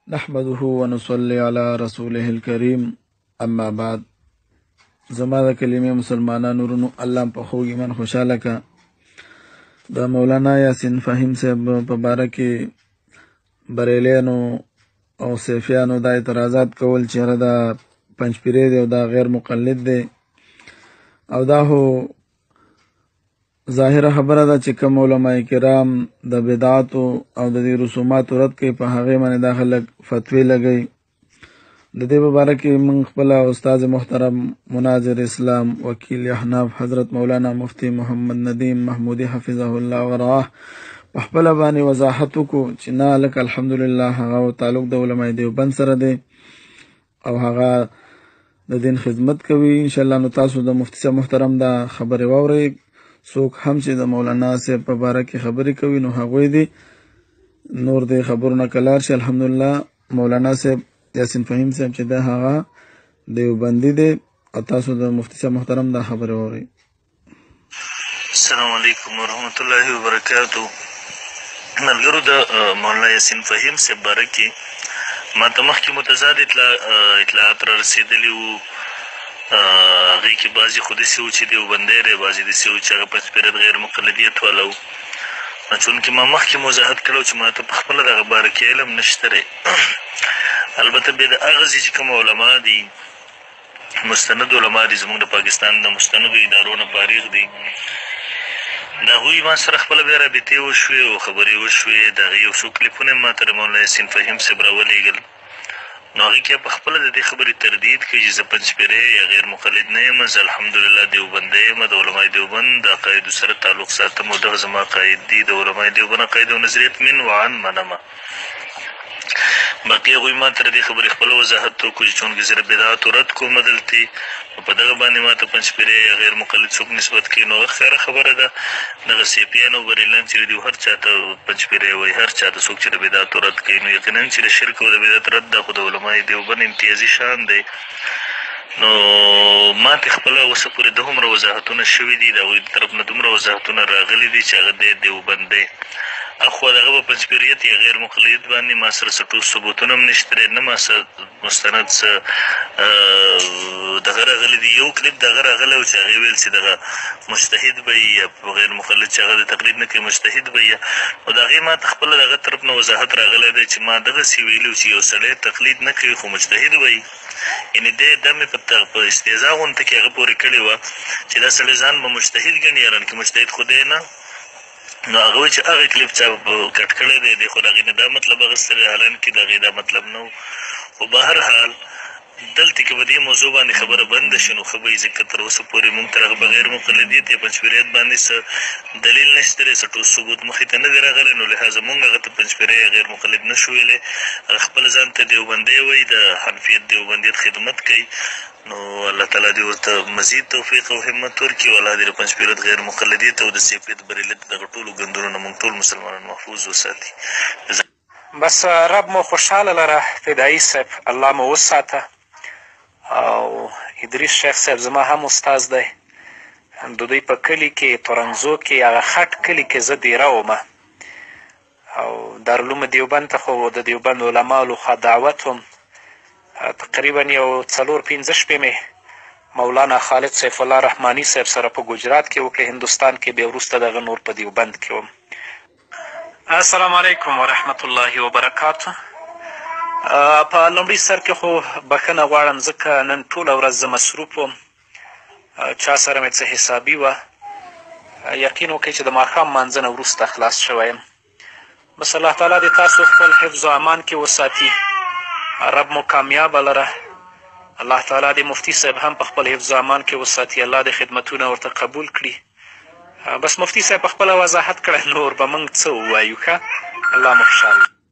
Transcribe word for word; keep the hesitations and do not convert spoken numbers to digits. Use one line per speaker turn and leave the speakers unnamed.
نحمده ونصلي على رسوله الكريم اما بعد. زما د کلمې مسلمانانو ورونو الله په خوږ ایمان خوشاله کا. د مولانا یاسین فهیم صاحب په باره کې بریلیانو او صوفیانو دا اعتراضات کول چې هغه دا پنجپیری دی او دا غیر مقلد دی او دا هو ظاهره خبره ده چې کوم علماء کرام د بدعاتو او د دې رسوماتو رد کوي په هغې باندې دا خلک فتوی لګوي. د دې په باره کې موږ خپله استاد محترم مناظر اسلام وکیل احناف حضرت مولانا مفتی محمد ندیم محمودی حفظه الله ورعاه په خپله باندې وضاحت وکړو چې نه لکه الحمدلله هغه تعلق د علماء دیوبند سره دی او هغه د دین خدمت کوي. انشاءالله نو تاسو د مفتی صاحب محترم دا خبرې واورئ. څوک هم چې د مولانا صاحب په باره کې خبرې کوي نو هغوی دي نور د خبرونه کلار شي. الحمدلله مولانا صاحب یاسین فهیم صاحب چې دا هغه دیوبندي دی او تاسو د مفتی صاحب محترم دا خبرې واورئ.
السلام علیکم ورحمت الله وبرکاتو. ملګرو د مولانا یاسین فهیم صاحب باره کې ما ته مخکې متضاد اطلاعات را رسېدلي وو. هغې کې بعضې خو داسې وو چې دیوبندی دی، بعضې داسې وو چې هغه پنجپیرت غیر مقلدیت والا وو. چونکې ما مخکې وضاحت کړی و چې ما ته په خپله دغه باره کې علم نشته دی. البته بیا د هغه ځای چې کوم علما دي مستند علما دي زموږ د پاکستان د مستندو ادارو نه فارغ دي د هغوی ما سره خپله بیا رابطې وشوې او خبرې وشوې. د هغې یو څو کلیپونه یې ما ته د مولانا یاسین فهیم صاحب راولېږل. نو هغې کې په خپله د دې خبرې تردید کوي چې زه پنجپیری یا غیر مقلد نه یم، زه الحمدلله دیوبندی یم، د علماء دیوبند د عقایدو سره تعلق ساتم او دغه زما عقاید دي. د علماء دیوبند عقاید او نظریت من وعن منمه. باقي هغوی ما ته د دې خبرې خپله وضاحت وکړو چې چونکې زه د بدعاتو رد کوم دلتې نو په دغه باندې ما ته پنجپیری یا غیر مقلد څوک نسبت کوي نو ښکاره خبره ده. دغه سیپیان او بریلیان چې دي هر چا ته پنجپیری وایي، هر چا ته څوک چې د بدعاتو رد کوي نو یقینا چې د شرک او د بدعت رد دا خو د علماء دیوبند امتیازي شان دی. نو ما ته خپله اوسه پورې دومره وضاحتونه شوي دي، د هغوی د طرف نه دومره وضاحتونه راغلي دي چې هغه دی دیوبند دی. اخوا د هغه په پنجپیریت یا غیر مقلد باندې ما سره څه ټول ثبوتونه هم نشته دی، نه ما سره مستند څه دغه راغلی دي. یو کلیپ د هغه راغلی و چې هغې ویل چې دغه مجتهد به وي یا غیر مقلد چې هغه د تقلید نه کوي مجتهد به وي. نو د هغې ما ته خپله د هغه طرف نه وضاحت راغلی دی چې ما دغسې ویلي و چې یو سړی تقلید نه کوي خو مجتهد به وي. یعنې دی دا مې په استهزا غونته کې هغه پورې کړې وه چې دا سړی ځان به مجتهد ګڼي یاران کې مجتهد خو دی نه. نو هغه وایي چې هغه کلیپ چا کټ کړی دی دی خو د هغې نه دا مطلب اخیستی دی، حالانکې د هغې دا مطلب نه و. خو به هر حال دلته کې به دې موضوع باندې خبره بنده شي نو ښه به وي، ځکه تر اوسه پورې مونږ تر هغه بغیر مقلدیت یا پنجپیریت باندې څه دلیل نشته دی، څه ټول ثبوت مخې ته نه دی راغلی. نو لحاظه مونږ هغه ته پنجپیری یا غیر مقلد نه شو ویلی. هغه خپله ځان ته دیوبندی وایي، د حنفیت دیوبندیت خدمت کوي. نو الله تعالی دې ورته مزید توفیق او همت ورکړي او الله دې د پنجپیرت غیر مقلدیت او د سیفیت بریلیت دغه ټولو ګندونو نه مونږ ټول مسلمانان محفوظ وساتي.
بس رب مو خوشحاله لره فدایي صاحب، الله مو وساته. او ادریس شیخ صاحب زما هم استاز دی، د دوی په کلي کې تورنګزو کې هغه خټ کلي کې زه دیره ومه او دارالعلوم دیوبند ته خو د دیوبند علماو لخوا دعوت وم. تقریبا یو څلور پنځه شپې مې مولانا خالد سیف الله رحماني صاحب سره په ګجرات کې وکړې، هندوستان کې، بیا وروسته دغه نور په دیوبند کې وم. السلام علیکم ورحمت الله وبرکاتو. په لومړي سر کې خو بښنه غواړم ځکه نن ټوله ورځ زه مصروف وم، چا سره مې څه حسابي وه. یقین وکړئ چې د ماښام مانځه نه وروسته خلاص شوی یم. بس الله تعالی دې تاسو خپل حفظ و امان کې وساتي، رب مو کامیابه لره. الله تعالی دې مفتي صاحب هم په خپل حفظ و امان کې وساتي، الله دې خدمتونه ورته قبول کړي. بس مفتي صاحب په خپله وضاحت کړی، نور به موږ څه ووایو. ښه، الله مو خوشحال.